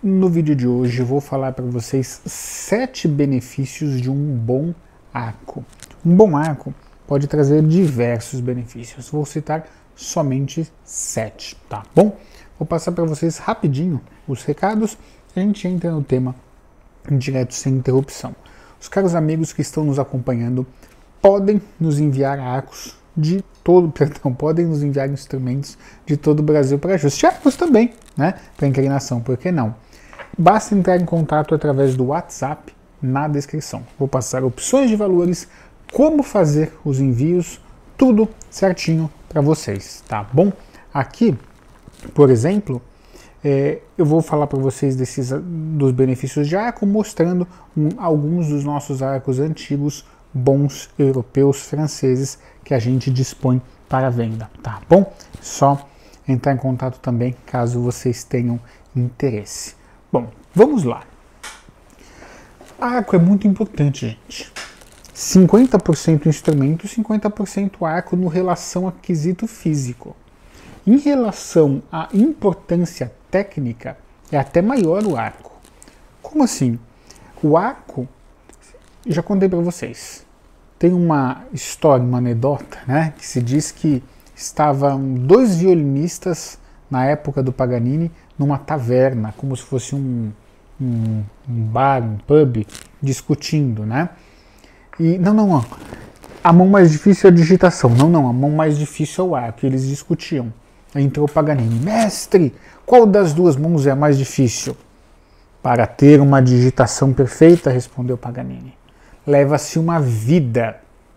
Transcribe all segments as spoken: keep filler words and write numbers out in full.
No vídeo de hoje eu vou falar para vocês sete benefícios de um bom arco. Um bom arco pode trazer diversos benefícios. Vou citar somente sete, tá bom? Vou passar para vocês rapidinho os recados e a gente entra no tema direto sem interrupção. Os caros amigos que estão nos acompanhando podem nos enviar arcos de todo, perdão, podem nos enviar instrumentos de todo o Brasil para ajuste. Arcos também, né? Para inclinação, por que não? Basta entrar em contato através do WhatsApp na descrição. Vou passar opções de valores, como fazer os envios, tudo certinho para vocês, tá bom? Aqui, por exemplo, é, eu vou falar para vocês desses, dos benefícios de arco, mostrando um, alguns dos nossos arcos antigos, bons, europeus, franceses, que a gente dispõe para venda, tá bom? Só entrar em contato também, caso vocês tenham interesse. Bom, vamos lá. Arco é muito importante, gente. cinquenta por cento instrumento e cinquenta por cento arco no relação a quesito físico. Em relação à importância técnica, é até maior o arco. Como assim? O arco, já contei para vocês, tem uma história, uma anedota, né, que se diz que estavam dois violinistas na época do Paganini numa taverna, como se fosse um, um, um bar, um pub, discutindo, né? E não, não, não. A mão mais difícil é a digitação. Não, não. A mão mais difícil é o arco. Eles discutiam. Aí entrou o Paganini. Mestre, qual das duas mãos é a mais difícil? Para ter uma digitação perfeita, respondeu Paganini, leva-se uma vida.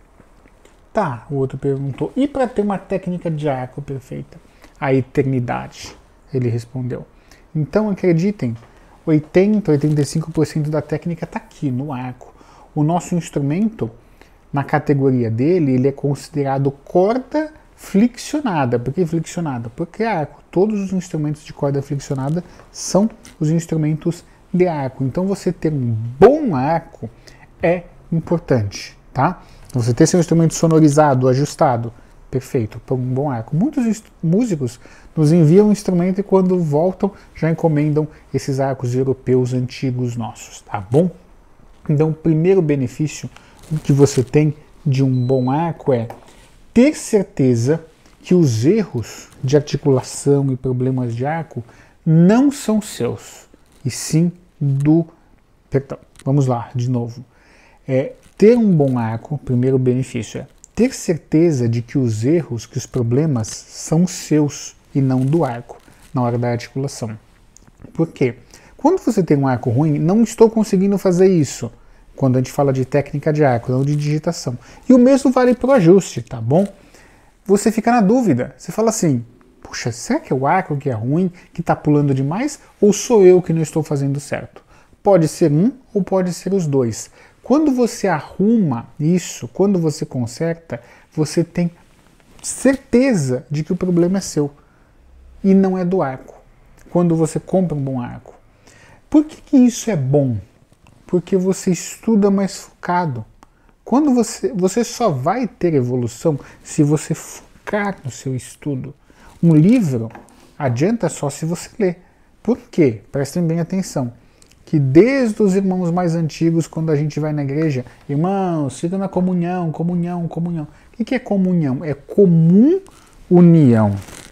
Tá, o outro perguntou. E para ter uma técnica de arco perfeita? A eternidade, ele respondeu. Então, acreditem, oitenta, oitenta e cinco por cento da técnica está aqui no arco. O nosso instrumento, na categoria dele, ele é considerado corda flexionada. Por que flexionada? Porque arco. Todos os instrumentos de corda flexionada são os instrumentos de arco. Então, você ter um bom arco é importante, tá? Você ter seu instrumento sonorizado, ajustado, perfeito, para um bom arco. Muitos músicos nos enviam um instrumento e quando voltam já encomendam esses arcos europeus antigos nossos, tá bom? Então o primeiro benefício que você tem de um bom arco é ter certeza que os erros de articulação e problemas de arco não são seus, e sim do... Perdão, vamos lá, de novo. É, ter um bom arco, primeiro benefício é ter certeza de que os erros, que os problemas são seus e não do arco na hora da articulação. Por quê? Quando você tem um arco ruim, não estou conseguindo fazer isso. Quando a gente fala de técnica de arco, não de digitação. E o mesmo vale para o ajuste, tá bom? Você fica na dúvida. Você fala assim, puxa, será que é o arco que é ruim, que está pulando demais? Ou sou eu que não estou fazendo certo? Pode ser um ou pode ser os dois. Quando você arruma isso, quando você conserta, você tem certeza de que o problema é seu e não é do arco. Quando você compra um bom arco. Por que que isso é bom? Porque você estuda mais focado. Quando você, você só vai ter evolução se você focar no seu estudo. Um livro adianta só se você ler. Por quê? Prestem bem atenção. Que desde os irmãos mais antigos, quando a gente vai na igreja, irmãos, fica na comunhão, comunhão, comunhão. O que é comunhão? É comum união.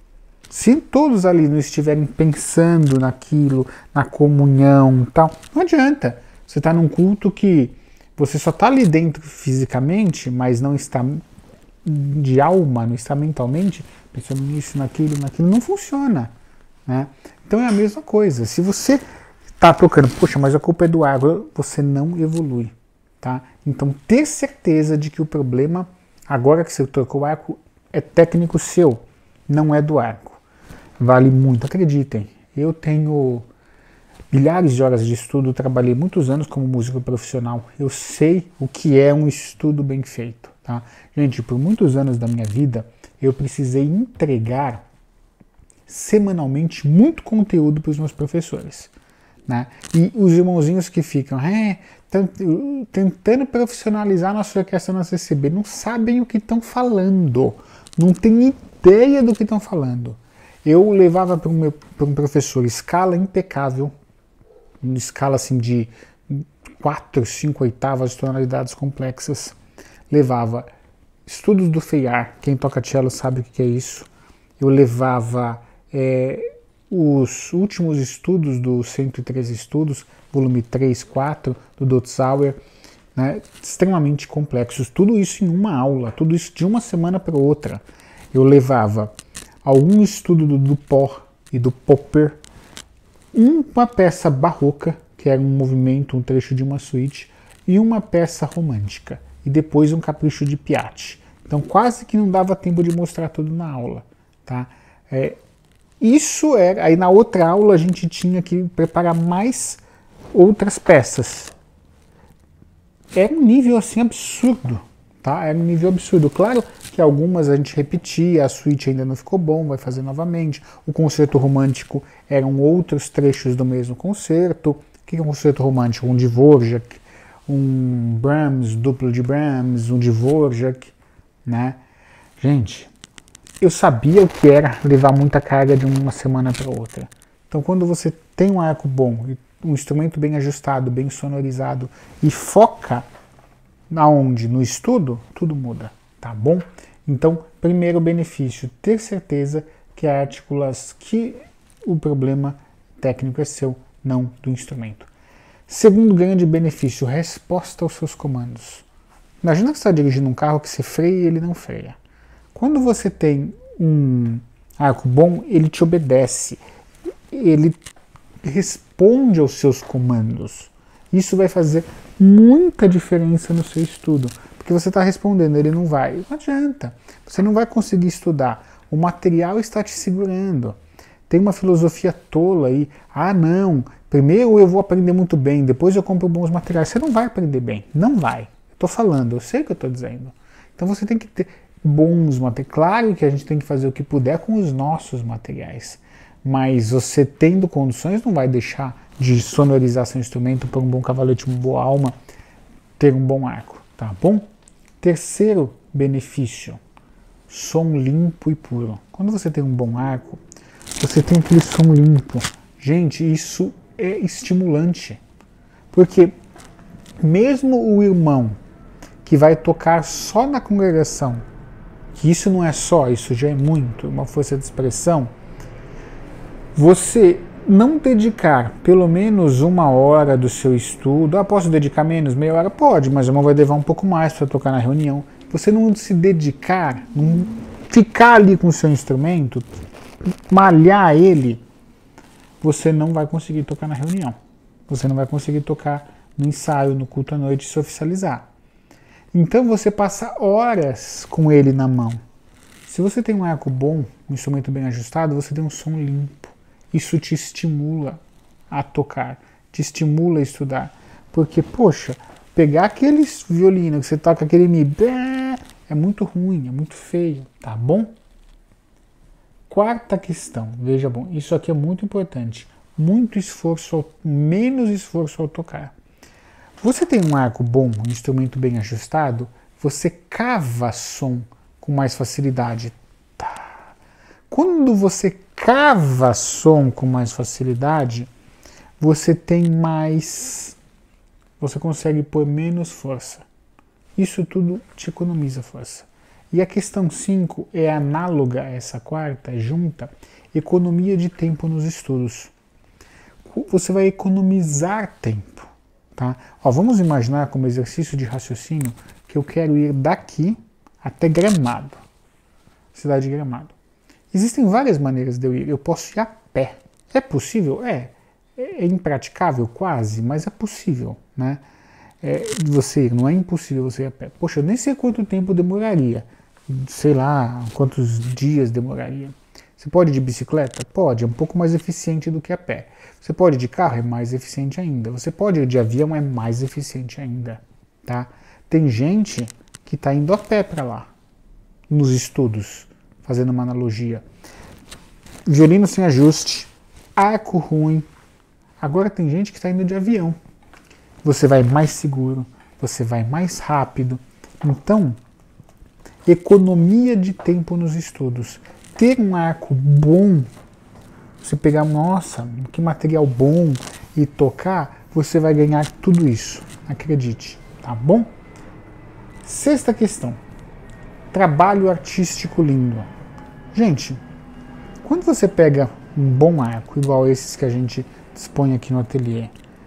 Se todos ali não estiverem pensando naquilo, na comunhão e tal, não adianta. Você está num culto que você só está ali dentro fisicamente, mas não está de alma, não está mentalmente, pensando nisso, naquilo, naquilo, não funciona, né? Então é a mesma coisa. Se você tá tocando, poxa, mas a culpa é do arco, você não evolui, tá? Então ter certeza de que o problema, agora que você tocou o arco, é técnico seu, não é do arco. Vale muito, acreditem. Eu tenho milhares de horas de estudo, trabalhei muitos anos como músico profissional, eu sei o que é um estudo bem feito, tá? Gente, por muitos anos da minha vida, eu precisei entregar semanalmente muito conteúdo para os meus professores. Né? E os irmãozinhos que ficam é, tentando profissionalizar nossa orquestra na C C B não sabem o que estão falando, não têm ideia do que estão falando. Eu levava para um professor escala impecável, em escala assim de quatro, cinco oitavas de tonalidades complexas. Levava estudos do Feyard, quem toca cello sabe o que é isso. Eu levava é, os últimos estudos do cento e treze Estudos, volume três, quatro, do Dotzauer, né, extremamente complexos. Tudo isso em uma aula, tudo isso de uma semana para outra. Eu levava algum estudo do Duport e do Popper, uma peça barroca, que era um movimento, um trecho de uma suíte, e uma peça romântica, e depois um capricho de Piatti. Então quase que não dava tempo de mostrar tudo na aula. Tá? É, isso era. Aí na outra aula a gente tinha que preparar mais outras peças. Era um nível assim absurdo. Tá? Era um nível absurdo. Claro que algumas a gente repetia, a suíte ainda não ficou bom, vai fazer novamente. O concerto romântico eram outros trechos do mesmo concerto. O que é um concerto romântico? Um Dvorak, um Brahms, duplo de Brahms, um Dvorak, né? Gente, eu sabia o que era levar muita carga de uma semana para outra. Então, quando você tem um arco bom, um instrumento bem ajustado, bem sonorizado e foca aonde? No estudo, tudo muda, tá bom? Então, primeiro benefício, ter certeza que a articulação, que o problema técnico é seu, não do instrumento. Segundo grande benefício, resposta aos seus comandos. Imagina que você está dirigindo um carro que você freia e ele não freia. Quando você tem um arco bom, ele te obedece, ele responde aos seus comandos. Isso vai fazer muita diferença no seu estudo, porque você está respondendo, ele não vai. Não adianta, você não vai conseguir estudar. O material está te segurando. Tem uma filosofia tola aí, ah não, primeiro eu vou aprender muito bem, depois eu compro bons materiais. Você não vai aprender bem, não vai. Estou falando, eu sei o que eu estou dizendo. Então você tem que ter bons materiais. Claro que a gente tem que fazer o que puder com os nossos materiais, mas você tendo condições não vai deixar de sonorizar seu instrumento por um bom cavalete, uma boa alma, ter um bom arco, tá bom? Terceiro benefício, som limpo e puro. Quando você tem um bom arco, você tem aquele som limpo. Gente, isso é estimulante, porque mesmo o irmão que vai tocar só na congregação, que isso não é só, isso já é muito, uma força de expressão, você não dedicar pelo menos uma hora do seu estudo, ah, posso dedicar menos, meia hora? Pode, mas o irmão vai levar um pouco mais para tocar na reunião. Você não se dedicar, não ficar ali com o seu instrumento, malhar ele, você não vai conseguir tocar na reunião. Você não vai conseguir tocar no ensaio, no culto à noite, se oficializar. Então você passa horas com ele na mão. Se você tem um arco bom, um instrumento bem ajustado, você tem um som limpo. Isso te estimula a tocar, te estimula a estudar. Porque, poxa, pegar aqueles violinos que você toca aquele mi, é muito ruim, é muito feio, tá bom? Quarta questão, veja bom, isso aqui é muito importante. Muito esforço, menos esforço ao tocar. Você tem um arco bom, um instrumento bem ajustado, você cava som com mais facilidade. Tá. Quando você cava som com mais facilidade, você tem mais, você consegue pôr menos força. Isso tudo te economiza força. E a questão cinco é análoga a essa quarta, junta, economia de tempo nos estudos. Você vai economizar tempo. Tá? Ó, vamos imaginar como exercício de raciocínio que eu quero ir daqui até Gramado, cidade de Gramado. Existem várias maneiras de eu ir. Eu posso ir a pé. É possível? É. É impraticável quase, mas é possível, né? É, você ir, não é impossível você ir a pé. Poxa, eu nem sei quanto tempo demoraria. Sei lá, quantos dias demoraria. Você pode ir de bicicleta? Pode, é um pouco mais eficiente do que a pé. Você pode ir de carro? É mais eficiente ainda. Você pode ir de avião? É mais eficiente ainda. Tá? Tem gente que está indo a pé para lá, nos estudos, fazendo uma analogia. Violino sem ajuste, arco ruim. Agora tem gente que está indo de avião. Você vai mais seguro, você vai mais rápido. Então, economia de tempo nos estudos. Ter um arco bom, você pegar, nossa, que material bom, e tocar, você vai ganhar tudo isso, acredite, tá bom? Sexta questão, trabalho artístico lindo. Gente, quando você pega um bom arco, igual esses que a gente dispõe aqui no ateliê,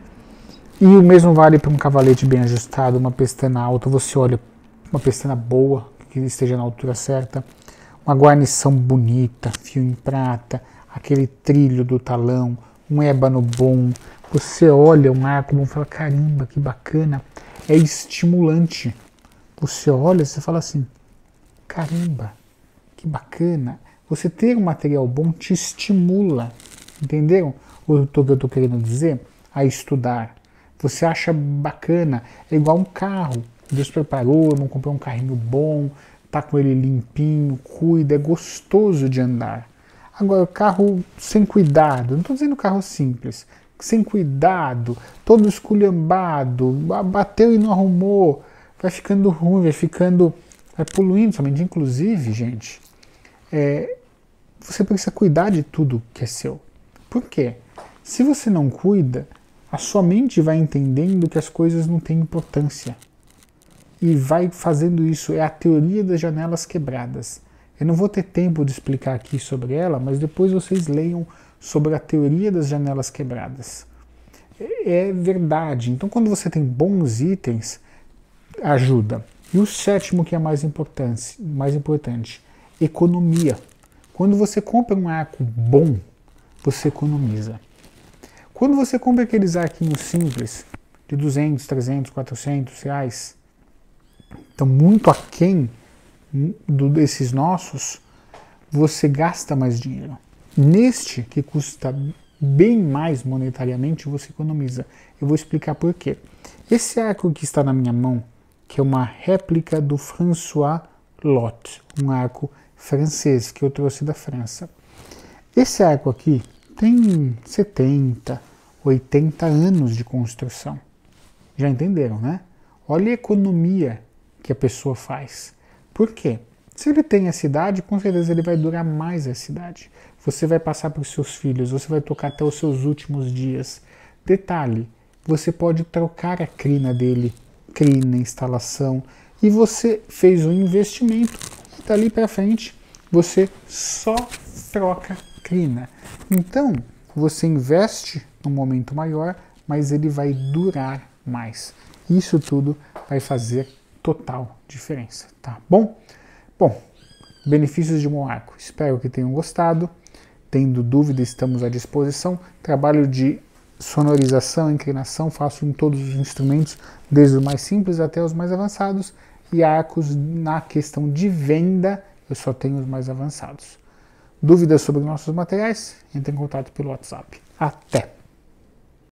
e o mesmo vale para um cavalete bem ajustado, uma pestana alta, você olha uma pestana boa, que esteja na altura certa, uma guarnição bonita, fio em prata, aquele trilho do talão, um ébano bom, você olha um arco bom e fala, caramba, que bacana, é estimulante. Você olha, você fala assim, caramba, que bacana. Você ter um material bom te estimula, entenderam o que eu estou querendo dizer? A estudar. Você acha bacana, é igual um carro. Deus preparou, eu não comprei um carrinho bom, tá com ele limpinho, cuida, é gostoso de andar. Agora, o carro sem cuidado, não estou dizendo carro simples, sem cuidado, todo esculhambado, bateu e não arrumou, vai ficando ruim, vai ficando, vai poluindo somente. Inclusive, gente, é, você precisa cuidar de tudo que é seu. Por quê? Se você não cuida, a sua mente vai entendendo que as coisas não têm importância. E vai fazendo isso. É a teoria das janelas quebradas. Eu não vou ter tempo de explicar aqui sobre ela, mas depois vocês leiam sobre a teoria das janelas quebradas. É verdade. Então, quando você tem bons itens, ajuda. E o sétimo, que é mais importante, mais importante, economia. Quando você compra um arco bom, você economiza. Quando você compra aqueles arquinhos simples, de duzentos, trezentos, quatrocentos reais, então muito aquém do, desses nossos, você gasta mais dinheiro. Neste, que custa bem mais monetariamente, você economiza. Eu vou explicar por quê. Esse arco que está na minha mão, que é uma réplica do François Lot, um arco francês que eu trouxe da França. Esse arco aqui tem setenta, oitenta anos de construção. Já entenderam, né? Olha a economia que a pessoa faz. Por quê? Se ele tem essa idade, com certeza ele vai durar mais essa idade. Você vai passar para os seus filhos, você vai tocar até os seus últimos dias. Detalhe, você pode trocar a crina dele, crina, instalação, e você fez um investimento e dali para frente você só troca crina. Então, você investe num momento maior, mas ele vai durar mais. Isso tudo vai fazer total diferença, tá bom? Bom, benefícios de um arco. Espero que tenham gostado. Tendo dúvida, estamos à disposição. Trabalho de sonorização, inclinação, faço em todos os instrumentos, desde os mais simples até os mais avançados. E arcos, na questão de venda, eu só tenho os mais avançados. Dúvidas sobre nossos materiais? Entre em contato pelo WhatsApp. Até!